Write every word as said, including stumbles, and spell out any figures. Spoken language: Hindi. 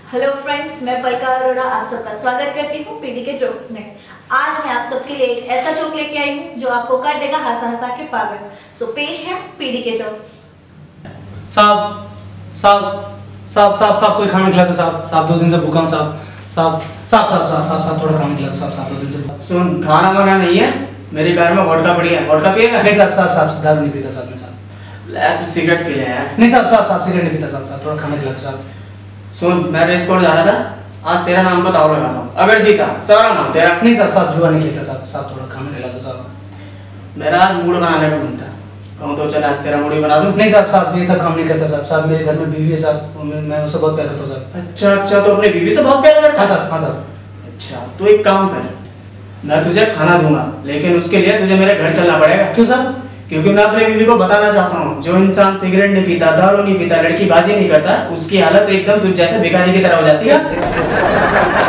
हेलो फ्रेंड्स, मैं पलका अरोड़ा आप सबका स्वागत करती हूँ पीडी के जोक्स में। आज मैं आप सबके लिए एक ऐसा जोक लेके आई हूँ जो आपको कर देगा हंसा हंसा के पागल। सो पेश है पीडी के जोक्स। साहब साहब साहब साहब साहब कोई खाना खिला दो साहब। साहब दो दिन से भूखा हूँ साहब। साहब साहब साहब साहब साहब साहब थोड़ा खाना खिला दो साहब। साहब दो दिन से भूखा। सुन, खाना वाना नहीं है, मेरी कार में वोडका पड़ी है। वोडका पिएगा? नहीं साहब साहब साहब दारू नहीं पीता साहब। मैं साहब ले तू सिगरेट पी ले यार। नहीं साहब साहब साहब सिगरेट नहीं पीता साहब। साहब थोड़ा खाना खिला दो साहब। सुन, मैं रेस कोर्ट जा रहा था, आज तेरा नाम का दाव लगाता हूँ, अगर जीता सारा नाम तेरा। नहीं साहब साहब जुआ नहीं खेलता साहब। साहब थोड़ा खाना खिला दो साहब। मेरा मूड बनाने का मन था, कहूँ तो चल आज तेरा मूड ही बना दूँ। नहीं साहब साहब ये सब काम नहीं करता साहब। साहब मेरे घर में बीवी है साहब, मैं मैं उससे बहुत प्यार करता हूँ साहब। अच्छा अच्छा, तो अपनी बीवी से बहुत प्यार करता हाँ है? साहब हाँ साहब। अच्छा तो एक काम कर, मैं तुझे खाना दूंगा, लेकिन उसके लिए तुझे मेरे घर चलना पड़ेगा। क्यों साहब? क्योंकि मैं अपनी बीवी को बताना चाहता हूँ, जो इंसान सिगरेट नहीं पीता, दारू नहीं पीता, लड़की बाजी नहीं करता, उसकी हालत एकदम तुझ जैसे भिखारी की तरह हो जाती है।